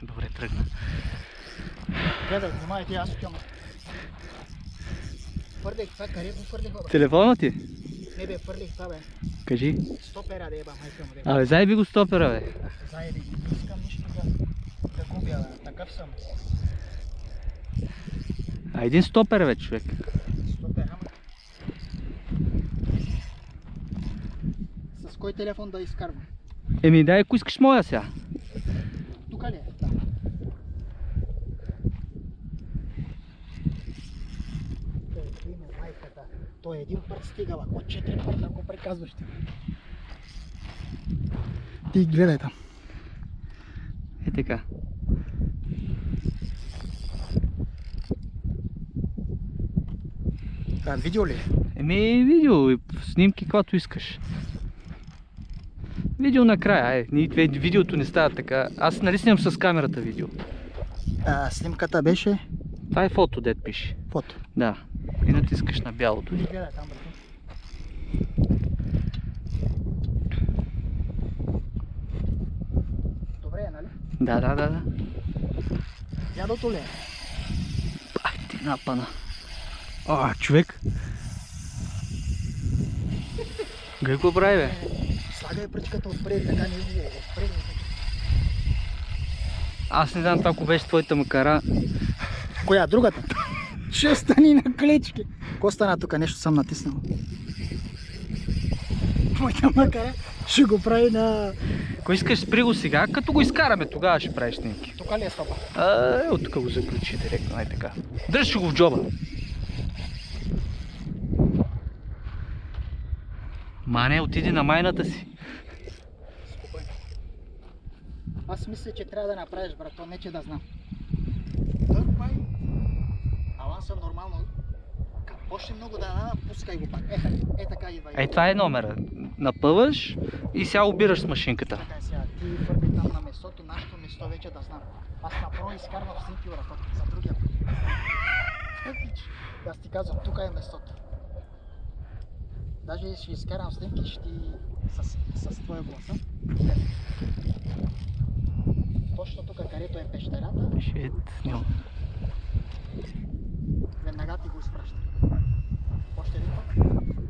Добре, тръгна. Гледай, внимай, ти аз отивам. Фърлих това, къде го фърлих, бе? Телефона ти? Не бе, фърлих това, бе. Кажи. Стопера, да еба, майка му, да. Абе, заеби го стопера, бе. Заеби, не искам нищо да губя, бе. Такъв съм. А един стопер, бе, човек. Стопер, ама. С кой телефон да изкарвам? Еми, дай, ако искаш моя сега. Тук ли е? Да. Майката. Той един път стигава, ако 4 пъти го приказваш ти. Ти гледай там. Е така. Видео ли? Еми, видео и снимки, каквото искаш. Видео накрая, видеото не става така. Аз нали снимам с камерата видео. Снимката беше? Това е фото, дет пише. Фото. Да. И натискаш на бялото. Ти гледай там, брато. Добре е, нали? Да. Дядото ли е? Ай, ти напана. Човек. Гледай какво прави, бе? Слагай пръчката отпред, така не види. Отпред. Аз не знам това, ако беше твоята макара. Коя? Другата? Ще стани на клечки. Ко стана тук? Нещо съм натиснал. Моята макара ще го прави на... Ако искаш, спри го сега, като го изкараме, тогава ще правиш снимки. Тук ли е стопа? От тук го заключи директно, ай така. Дръж го в джоба. Мане, отиди на майната си. Спокойно. Аз мисля, че трябва да направиш, брато, не че да знам. Дърпай. Авансъм нормално. Почне много да пускай го пак. Е така идва. Ей, това е номера. Напъваш и сега обираш с машинката. Така сега, ти върви там на месото, нашето место вече да знам. Аз направо изкарвам снимки, брато, за другия път. Аз ти казвам, тук е местото. Даже ще изкарам снимки, ще с твоя гласа. Точно тук, където е пещерата. Шит, няма. Веднага ти го изпращам. Още един път.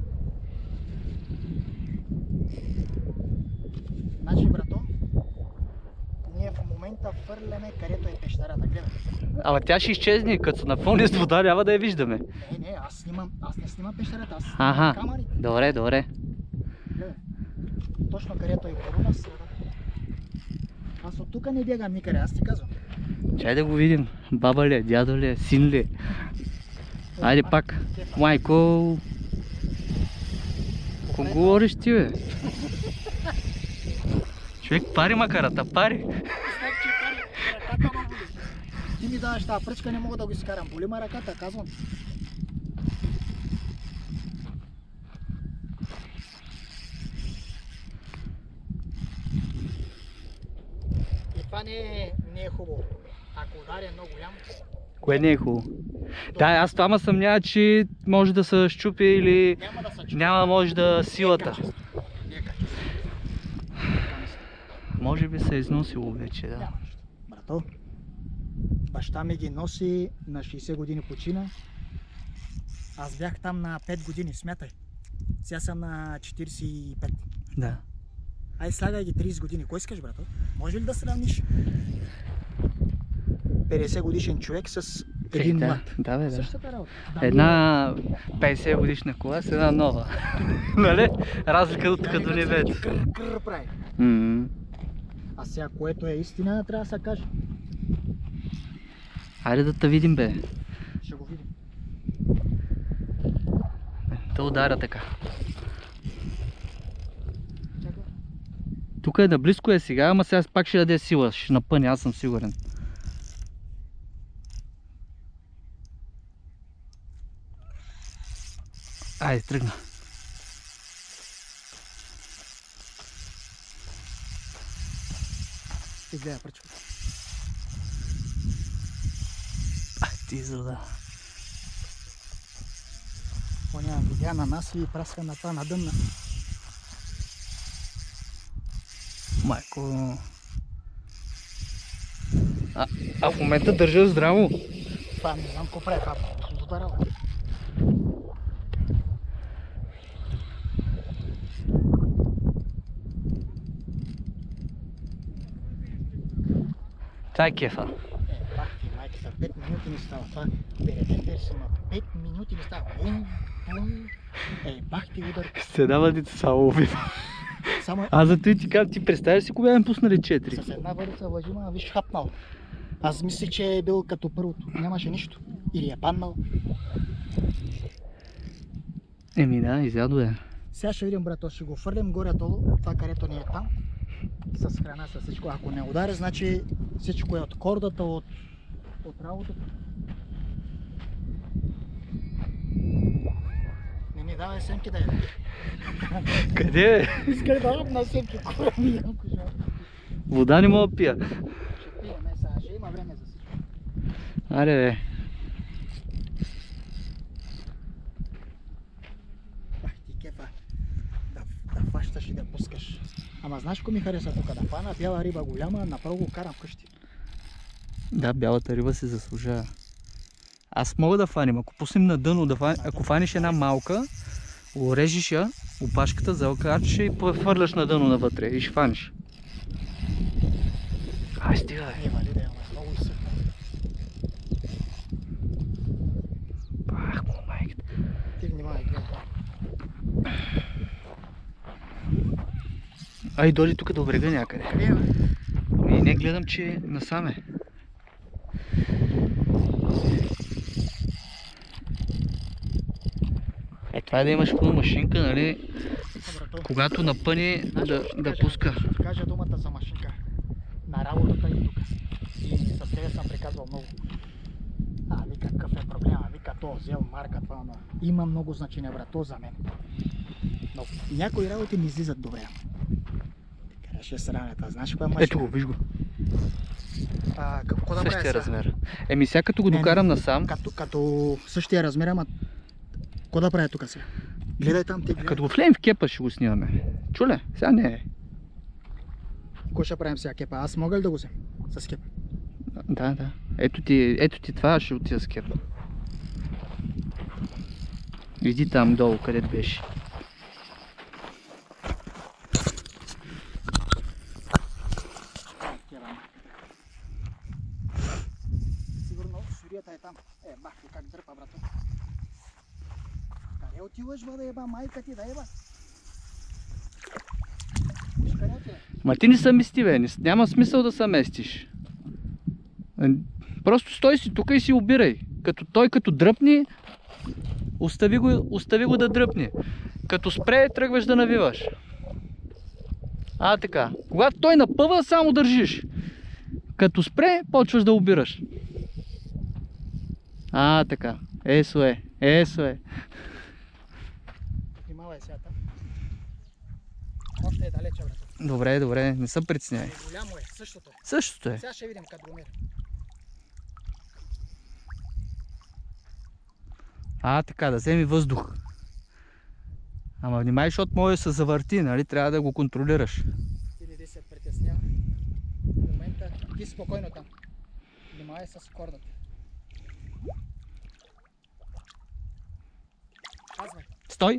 Значи, брато, ние в момента фърляме където е пещерата. Гледай. Ама тя ще изчезне, като се напълни с вода, няма да я виждаме. Не, аз не снимам пещерата, аз снимам Аха, камерите. добре. Гледай. Точно където е коруна среда. Аз от тук не бягам никъде, аз ти казвам. Чай да го видим. Баба ли е, дядо ли е, син ли е? Айде пак. Майко. Какво говориш ти, бе? Човек, пари макарата, пари. Знак, че пари, ръката ма боли. Ти ми даваш тази пръчка, не мога да го изкарам. Боли ма ръката, казвам. И това не е хубаво. Ако удари е много голям, Кое не е хубаво? Да, аз това ме съмнява, че може да се щупи или няма да се чупи. няма може да силата. Не е качество. Може би се е износило вече, да. Няма нищо. Брато, баща ми ги носи, на 60 години почина. Аз бях там на 5 години, смятай. Сега съм на 45. Да. Ай, слагай ги 30 години. Кой искаш, брато? Може ли да сравниш 50 годишен човек с един млад? Да, бе, да. Същата работа. Една 50 годишна кола с една нова. Нали? Разлика от тук до небето. Крър прави. А сега, което е истина, трябва да се каже. Хайде да те видим, бе. Ще го видим. Да ударя така. Тук е наблизко е сега, ама сега пак ще даде сила. Ще напъне, аз съм сигурен. Айде, тръгна. Ти гледай пръчката. Ти зада. Поня видя на нас и праска на това на дънна. Майко. А в момента държа здраво. Това не знам какво прави, това абсолютно работа. Това е кефа. Бах ти майката, 5 минути не става това. Берете си на 5 минути не става. Бум, бум. Бах ти удар. Се дава деца само обид. Само Аз за той ти казвам, ти представяш си кога им пуснали 4? с една върица лъжима, виж хапнал. Аз мисля, че е бил като първото. Нямаше нищо. Или е паднал. Еми да, изядо е. Сега ще видим, брато, ще го фърлим горе-долу, това където ни е там. С храна, с всичко. Ако не удари, значи всичко е от кордата, от работата. Не ми давай семки да е. Къде е? Искай да на семки, кора ми Янко жал. Вода не мога да пия. Ще пиеме сега, ще има време за всичко. Аре бе. Бах ти кефа, да фащаш и да пускаш. Ама знаеш ко ми хареса тук? Да фана бяла риба голяма, направо го карам вкъщи. Да, бялата риба се заслужава. Аз мога да фаним, ако пуснем на дъно, ако фаниш една малка, го режиш я, опашката, залкачиш и хвърляш на дъно навътре и ще фаниш. Ай, стига бе. Има ли да имаме много изсъхна. Пах му майката. Ти внимавай, гледай това. Ай, дойди тук до брега някъде. Къде бе? И не гледам, че насаме. Това е да имаш пълна машинка, нали? Когато напъне да пуска. Ще ти кажа думата за машинка. На работата и тук. И с тебе съм приказвал много. Вика какъв е проблема, вика то взел марка това, но има много значение, брат, то за мен. Но някои работи не излизат добре. Така ще сравнята, знаеш каква машина? Ето го, виж го. Какво да правя Същия сега? размер. Еми сега като го докарам насам, Като същия размер, ама какво да правя тук сега? Гледай там, ти гледай. като го влеем в кепа ще го снимаме. Чуле? Сега не е. Какво ще правим сега, кепа? Аз мога ли да го взем с кепа? Да. Ето ти това, ще отида с кепа. Иди там долу, където беше. Сигурно сурията е там. Бах ти как дърпа, брато. Къде отиваш, бе, да еба? Майка ти да еба? Виж къде отиваш? Ма ти не се мести, бе. Няма смисъл да се местиш. Просто стой си тук и си обирай. Като дръпни, остави го да дръпне. Като спре, тръгваш да навиваш. Така. Когато той напъва, само държиш. Като спре, почваш да обираш. Така. Есо е. Внимавай сега там. Още е далече, брато. Добре, не се притесняй. Голямо е, същото е. Същото е. Сега ще видим като го мери. Така, да вземи въздух. Ама внимай, защото може да се завърти, нали? Трябва да го контролираш. Ти не се притеснява. В момента ти спокойно там. Внимавай с кордата. Казвай.